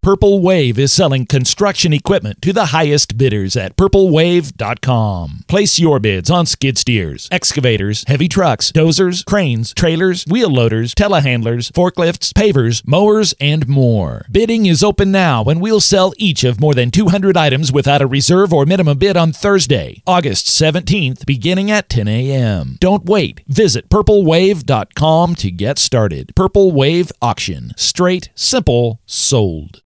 Purple Wave is selling construction equipment to the highest bidders at purplewave.com. Place your bids on skid steers, excavators, heavy trucks, dozers, cranes, trailers, wheel loaders, telehandlers, forklifts, pavers, mowers, and more. Bidding is open now, and we'll sell each of more than 200 items without a reserve or minimum bid on Thursday, August 17th, beginning at 10 a.m. Don't wait. Visit purplewave.com to get started. Purple Wave Auction. Straight, simple, sold.